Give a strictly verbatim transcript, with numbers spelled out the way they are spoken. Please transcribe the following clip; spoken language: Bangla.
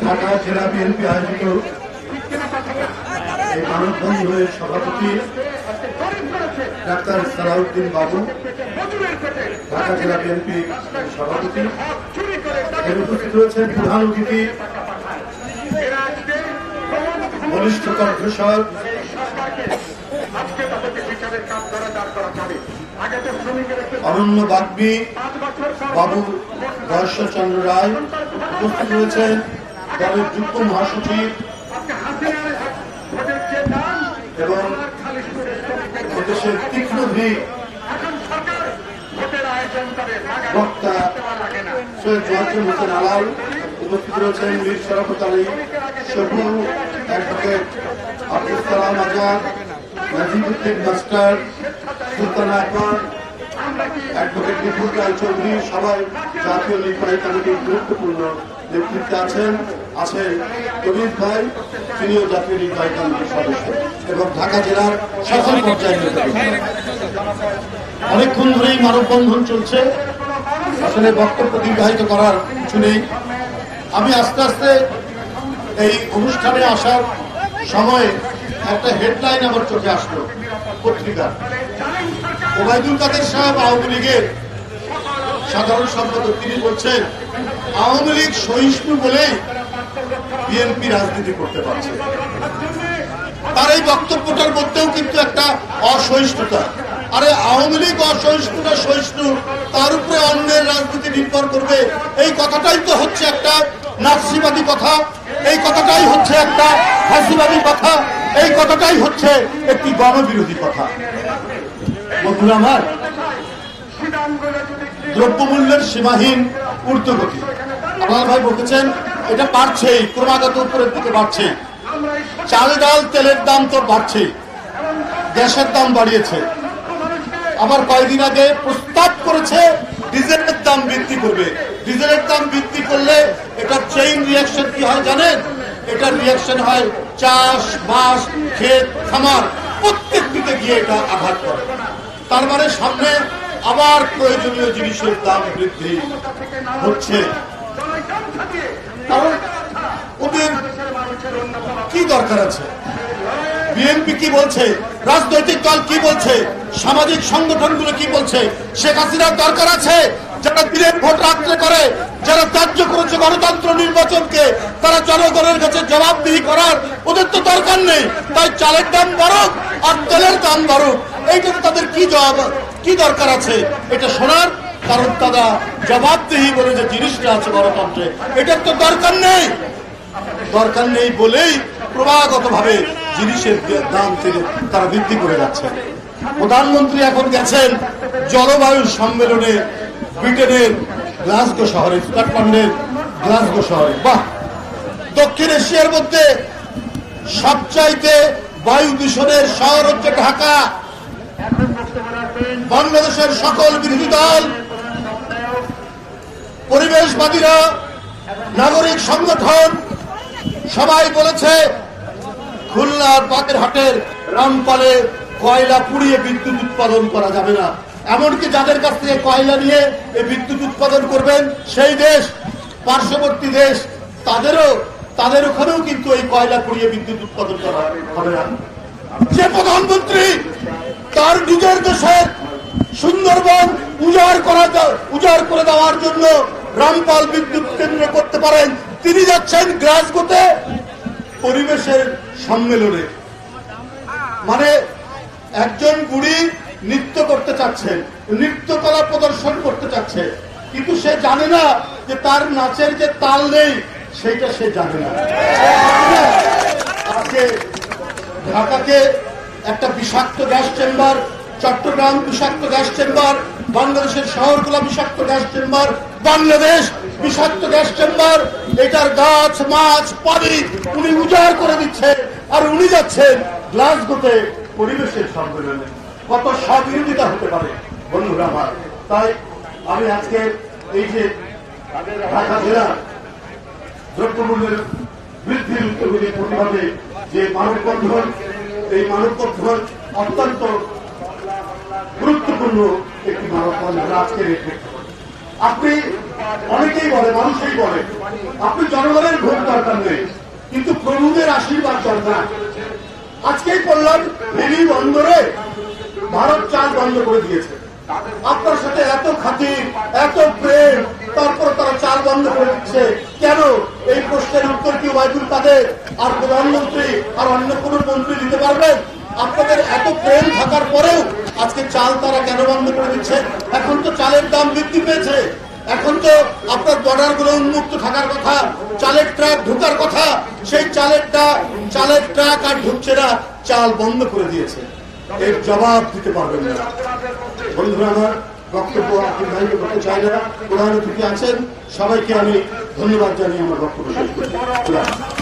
ঢাকা জেলা বিএনপি আয়োজিত এই মানববন্ধনের সভাপতি ডাক্তার সালাউদ্দিন বাবু, ঢাকা জেলা বিএনপি সভাপতি, এর উপস্থিত রয়েছেন প্রধান অতিথি বলিষ্ঠ কণ্ঠস্বর অরণ্য বাগ্মী বাবু দর্শচন্দ্র রায়, উপস্থিত রয়েছেন দলের যুগ্ম মহাসচিব এবং দেশের তীক্ষ্ণ ভিড় বক্তা সৈয়দ জোয়ারুল হোসেন আলাল, উপস্থিত রয়েছেন Mir Sharafat Ali Shafu, advocate Abdul Salam Azad, Najibuddin master, Sultana Akbar, advocate Bipul Roy Chowdhury, সবাই জাতীয় নির্বাহী কমিটির গুরুত্বপূর্ণ নেতৃত্বে আছেন। আছেন কবির ভাই, তিনিও জাতীয় নির্বাহী কমিটির সদস্য এবং ঢাকা জেলার সকল পর্যায়ের নেতৃত্ব। অনেকক্ষণ ধরেই মানববন্ধন চলছে, আসলে বক্তব্য দীর্ঘায়িত করার কিছু নেই। আমি আস্তে আস্তে এই অনুষ্ঠানে আসার সময়ে একটা হেডলাইন আমার চোখে আসলো পত্রিকা। ওবায়দুল কাদের সাহেব আওয়ামী লীগের সাধারণ সম্পাদক, তিনি বলছেন আওয়ামী লীগ সহিষ্ণু বলেই বিএনপি রাজনীতি করতে পারছে। তার এই বক্তব্যটার মধ্যেও কিন্তু একটা অসহিষ্ণুতা। আরে আওয়ামী লীগ অসহিষ্ণু না সহিষ্ণু, তার উপরে অন্যের রাজনীতি নির্ভর করবে, এই কথাটাই তো হচ্ছে একটা নাৎসিবাদী কথা, এই কথাটাই হচ্ছে একটা ফাঁসিবাদী কথা, এই কথাটাই হচ্ছে একটি গণবিরোধী কথা। বন্ধুরা আমার, দ্রব্যমূল্যের সীমাহীন ঊর্ধ্বগতি, আপনার ভাই বলেছেন এটা বাড়ছেই, ক্রমাগত উপরের দিকে বাড়ছে। চাল ডাল তেলের দাম তো বাড়ছে, গ্যাসের দাম বাড়িয়েছে, আবার কয়েকদিন আগে প্রস্তাব করেছে ডিজেলের দাম বৃদ্ধি করবে। ডিজেলের দাম বৃদ্ধি করলে এটার চেইন রিয়াকশন কি হয় জানেন? এটার রিয়াকশন হয় চাষ বাস ক্ষেত খামার প্রত্যেকটিতে গিয়ে এটা আঘাত করে। তার মানে সামনে আবার প্রয়োজনীয় জিনিসের দাম বৃদ্ধি হচ্ছে। কারণ ওদের কি দরকার আছে? বিএনপি কি বলছে, রাজনৈতিক দল কি বলছে, সামাজিক সংগঠনগুলো কি বলছে? শেখ হাসিনার দরকার আছে যারা দিনের ভোট রাত্রে করে, যারা ত্যায্য করেছে গণতন্ত্র নির্বাচনকে, তারা জনগণের কাছে জবাবদিহি করার ওদের তো দরকার নেই। তাই চালের দাম বাড়ুক আর তেলের দাম বাড়ুক, এইটাতে তাদের কি জবাব, কি দরকার আছে এটা শোনার? কারণ তারা জবাবদিহি বলে যে জিনিসটা আছে গণতন্ত্রে, এটার তো দরকার নেই। দরকার নেই বলেই ক্রমাগত ভাবে জিনিসের দাম থেকে তারা বৃদ্ধি করে যাচ্ছে। প্রধানমন্ত্রী এখন গেছেন জলবায়ু সম্মেলনে ব্রিটেনের গ্লাসগো শহরে, স্কটল্যান্ডের গ্লাসগো শহরে। বাহ, দক্ষিণ এশিয়ার মধ্যে সবচাইতে বায়ু দূষণের শহর হচ্ছে ঢাকা। বাংলাদেশের সকল বিরোধী দল, পরিবেশবাদীরা, নাগরিক সংগঠন সবাই বলেছে খুলনার বাগেরহাটের রামপালে কয়লা পুড়িয়ে বিদ্যুৎ উৎপাদন করা যাবে না। এমনকি যাদের কাছ থেকে কয়লা নিয়ে এই বিদ্যুৎ উৎপাদন করবেন সেই দেশ, পার্শ্ববর্তী দেশ, তাদেরও তাদের ওখানেও কিন্তু এই কয়লা পুড়িয়ে বিদ্যুৎ উৎপাদন করা হবে না। যে প্রধানমন্ত্রী তার নিজের দেশের সুন্দরবন উজাড় করা উজাড় করে দেওয়ার জন্য রামপাল বিদ্যুৎ কেন্দ্র করতে পারেন, তিনি যাচ্ছেন গ্লাসগোতে পরিবেশের সম্মেলনে। মানে একজন বুড়ি নৃত্য করতে চাচ্ছে, নৃত্যকলা প্রদর্শন করতে চাচ্ছে, কিন্তু সে জানে না যে তার নাচের যে তাল নেই সেইটা সে জানে না। আজকে ঢাকাকে একটা বিষাক্ত গ্যাস চেম্বার, চট্টগ্রাম বিষাক্ত গ্যাস চেম্বার, বাংলাদেশের শহরগুলো বিষাক্ত গ্যাস চেম্বার, বাংলাদেশ বিষাক্ত গ্যাস চেম্বার। এটার গাছ মাছ পানি উনি উজাড় করে দিচ্ছে, আর উনি যাচ্ছেন গ্লাসগোতে পরিবেশের সম্মেলনে। কত স্ববিরোধিতা হতে পারে বন্ধুরা আমার। তাই আমি আজকে এই যে ঢাকা জেলা দ্রব্যমূল্যের বৃদ্ধির উত্তরগুলির প্রতিবাদে যে মানববন্ধন, এই মানববন্ধন অত্যন্ত গুরুত্বপূর্ণ একটি মানববন্ধন আজকের। আপনি অনেকেই বলে, মানুষই বলে আপনি জনগণের ভোট দরকার নেই, কিন্তু প্রভুদের আশীর্বাদ দরকার। আজকেই বললাম ফেনী বন্দরে ভারত চাল বন্ধ করে দিয়েছে, আপনার সাথে এত খাতির এত প্রেম, তারপর তারা চাল বন্ধ করে দিচ্ছে কেন? এই প্রশ্নের উত্তর কি ওবায়দুল কাদের আর প্রধানমন্ত্রী আর অন্য কোন মন্ত্রী দিতে পারবেন? আপনাদের এত প্রেম থাকার পরেও আজকে চাল তারা কেন বন্ধ করে দিচ্ছে? এখন তো চালের দাম বৃদ্ধি পেয়েছে, এখন তো আপনার বর্ডার গুলো উন্মুক্ত থাকার কথা, চালের ট্রাক ঢোকার কথা, সেই চালের চালের ট্রাক আর ঢুকছে না, চাল বন্ধ করে দিয়েছে। এর জবাব দিতে পারবেন না। বন্ধুরা আমার, বক্তব্য দীর্ঘায়িত করতে চাই না, প্রধান অতিথি আছেন, সবাইকে আমি ধন্যবাদ জানিয়ে আমার বক্তব্য শেষ করছি।